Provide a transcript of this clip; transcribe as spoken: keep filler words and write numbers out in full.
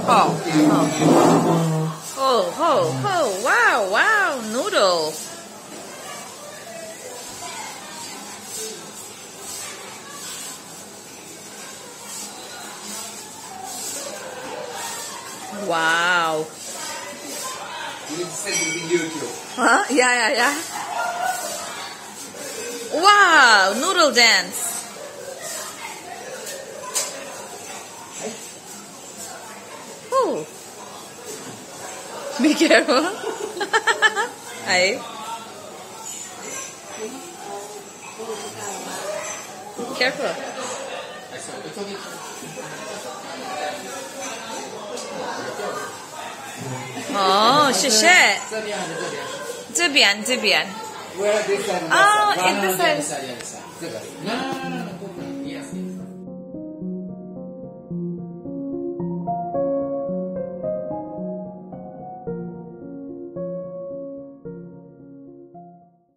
Oh, oh, oh, oh, oh, wow, wow, noodle. Wow. You need to send it to YouTube. Huh? Yeah, yeah, yeah. Wow, noodle dance. Oh. Be careful. Hey. Careful. Oh, 谢谢。这边，这边。 Where this side? Oh, in this side. This side, yeah, this side. 这个。